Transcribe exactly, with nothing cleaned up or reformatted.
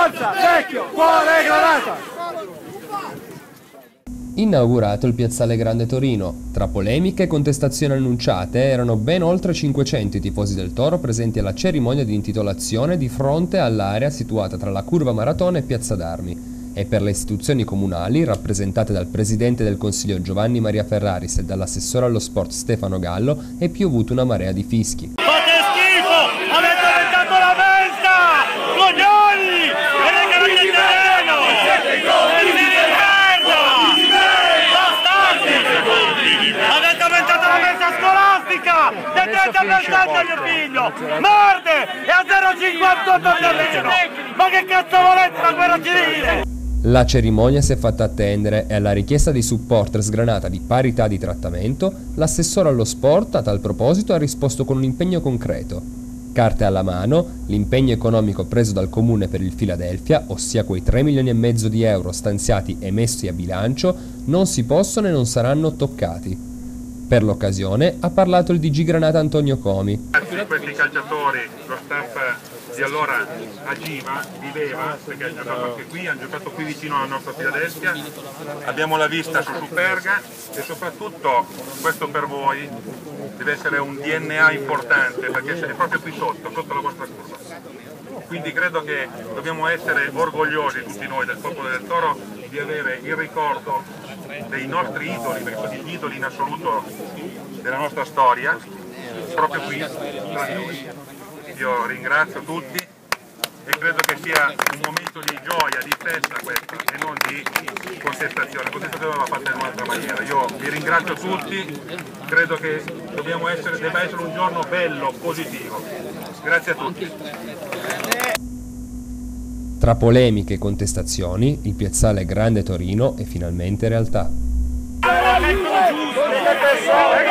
Forza, vecchio, cuore granata! Inaugurato il piazzale Grande Torino. Tra polemiche e contestazioni annunciate, erano ben oltre cinquecento i tifosi del Toro presenti alla cerimonia di intitolazione di fronte all'area situata tra la Curva Maratona e Piazza d'Armi. E per le istituzioni comunali, rappresentate dal presidente del Consiglio Giovanni Maria Ferraris e dall'assessore allo sport Stefano Gallo, è piovuta una marea di fischi. Fate schifo! Avete aumentato la mensa! Coglioni! Vedete che non è terreno! Avete aumentato la mensa scolastica! Detrete abbastanza mio figlio! Morde! E a zero virgola cinquantotto il terreno! Ma che cazzo volete la guerra civile? La cerimonia si è fatta attendere e alla richiesta di supporter sgranata di parità di trattamento, l'assessore allo sport a tal proposito ha risposto con un impegno concreto. Carte alla mano, l'impegno economico preso dal comune per il Philadelphia, ossia quei tre milioni e mezzo di euro stanziati e messi a bilancio, non si possono e non saranno toccati. Per l'occasione ha parlato il D G Granata Antonio Comi. Questi calciatori, lo staff di allora agiva, viveva, perché hanno giocato anche qui, hanno giocato qui vicino alla nostra Philadelphia, abbiamo la vista su Superga e soprattutto questo per voi deve essere un D N A importante perché è proprio qui sotto, sotto la vostra curva. Quindi credo che dobbiamo essere orgogliosi tutti noi del popolo del Toro di avere il ricordo dei nostri idoli, perché sono gli idoli in assoluto della nostra storia, proprio qui tra noi. Io ringrazio tutti e credo che sia un momento di gioia, di festa questo e non di contestazione. La contestazione va fatta in un'altra maniera. Io vi ringrazio tutti, credo che dobbiamo essere, debba essere un giorno bello, positivo. Grazie a tutti. Tra polemiche e contestazioni, il piazzale Grande Torino è finalmente realtà.